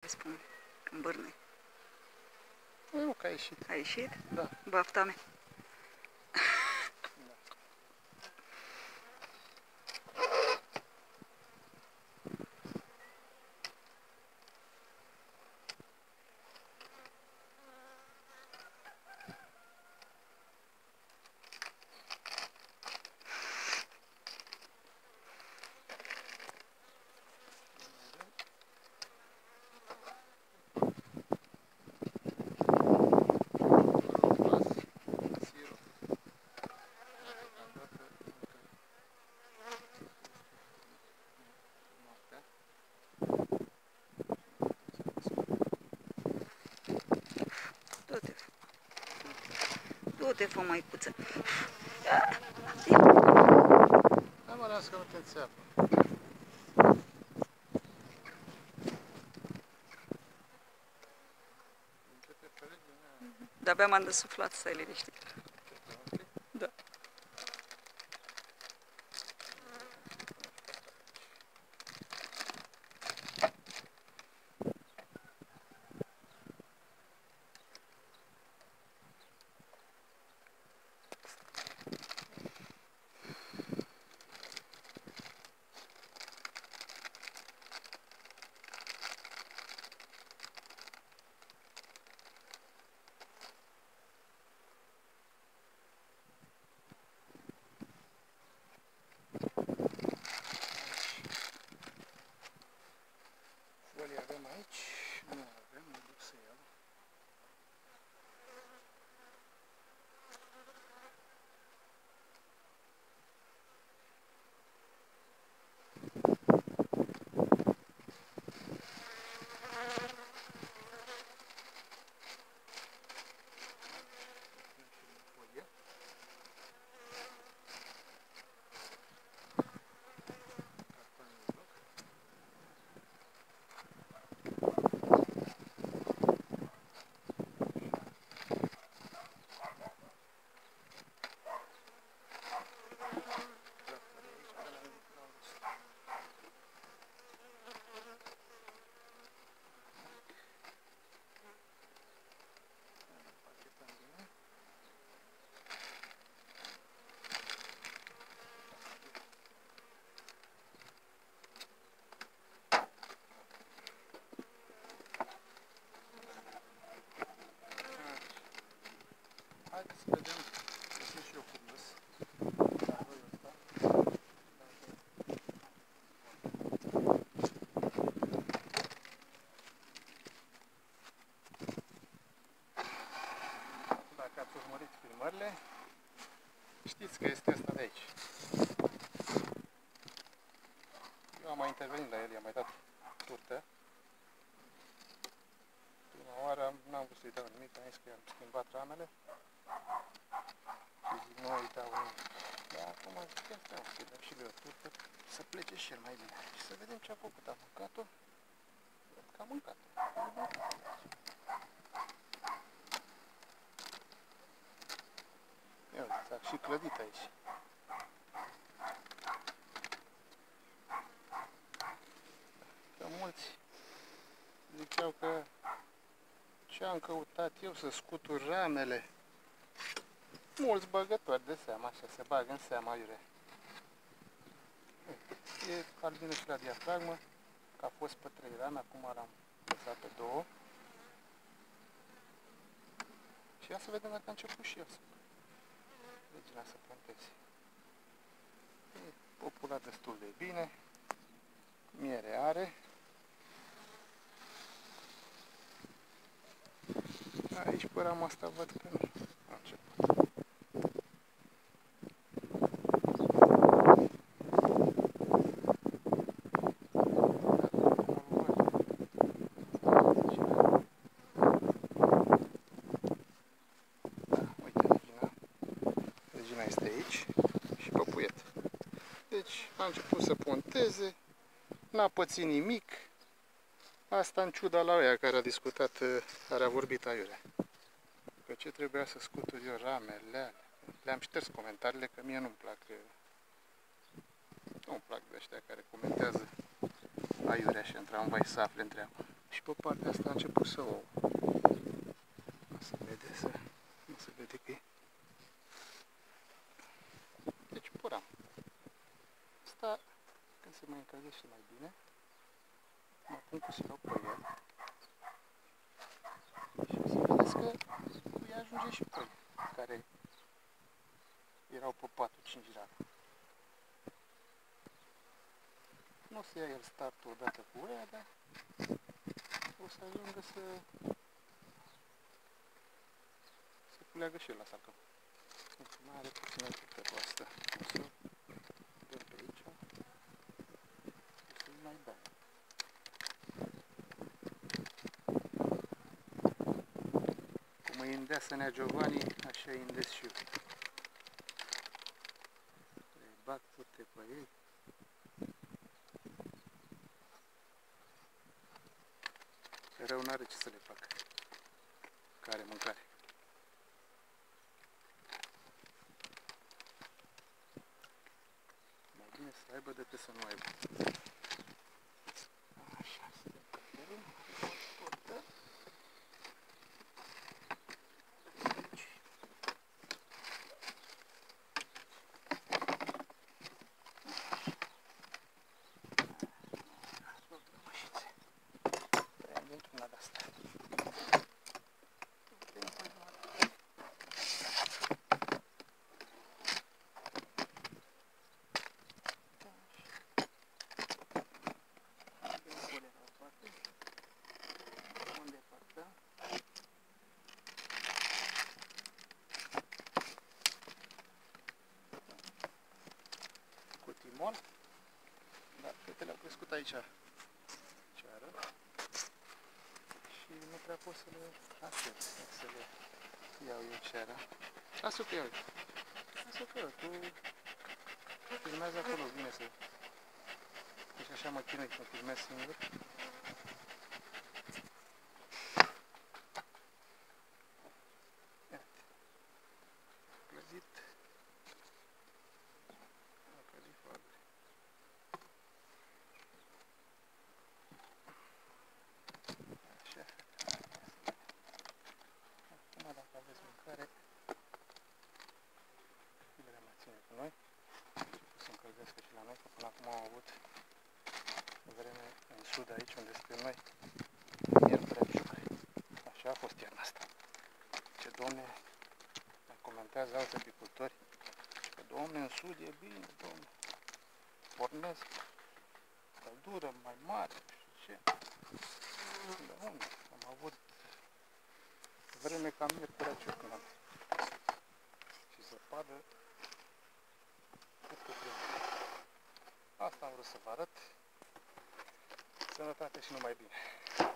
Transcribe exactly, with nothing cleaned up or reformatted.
spun când bârnă. Nu, că a ieșit. A ieșit? Da. Bafta mea. Du-te, du-te, fă măicuță. Hai mă, lasă că nu te înțeapă. De-abia m-am desuflat, stai liniștit. Da. Folie avem aici? Nu avem, mă duc să iau. Haideți să vedem, să sunt și eu curios. Dacă ați urmărit filmările, știți că este asta de aici. Eu am mai intervenit la el, i-am mai dat turtă. Prima oară n-am vrut să-i dau nimic, am zis că i-am schimbat ramele. Și zic, nu îi dau nimic. Dar acum zic, ia stai, să-i dăm și lui o turtă, să plece și el mai bine. Și să vedem ce a făcut. A mâncat-o? Văd că a mâncat-o. Ia uite, s-a și clădit aici. Că mulți ziceau că ce am căutat eu să scutur ramele. Mulți băgători de seama, așa, se bagă în seama iurea. E albină și la diafragmă, că a fost pe trei rame, acum l-am lăsat pe două. Și ia să vedem dacă a început și eu să regina să ponteze. E populat destul de bine, miere are. Aici pe rama asta văd că nu a început. Regina este aici și păpuiet. Deci a început să ponteze, n-a pățit nimic. Asta în ciuda la ăia care a discutat, care a vorbit aiurea. Că ce trebuia să scutur eu ramele, le-am șters comentariile, că mie nu-mi plac, nu-mi plac de ăștia care comentează aiurea și într-un vai să afle întreabă. Și pe partea asta a început să ouă. Nu se vede, să, nu se vede că e. Deci puram. Asta, când se mai încălzește mai bine, mă pun cu sirop pe el. Și o să vedeți că îi ajunge și pe care erau pe patru cinci rane. Nu o să ia el startul odată cu ea, dar o să ajungă să să culeagă și el la salcăm. Mai are puțină picătul asta. O să dăm pe aici. O să-i mai dăm. Cum îi îndeasă Nea Giovanni, așa îi îndesc și eu. Îi bag toate pe ei. Rău n-are ce să le fac. Care mâncare. Mai bine să aibă decât să nu aibă. Așa, să le căpărăm. Portă. Aici. Așa. O grămășițe. Trăim dintr-una de-asta. Cu timon, dar fetele au crescut aici ceară și nu prea pot să le aștept, să le iau eu ceara. Lasă-o pe el, lasă-o pe el, tu filmează acolo, bine să... Deci așa mă chinui să filmez singur. Iată, clăzit. Așa. Acum dacă aveți mâncare, le mai ține cu noi. O să încălzesc și la noi, că până acum am avut vreme în sud aici, unde suntem noi, miercuri de jucări. Așa a fost iarna asta. Ce domne, mai comentează alți apicultori, că domne, în sud e bine, domne, pornesc căldură mai mare și ce. De unde? Am avut vreme ca miercurea ciocnă și zăpadă cât cu primul. Asta am vrut să vă arăt. Sănătate și numai bine.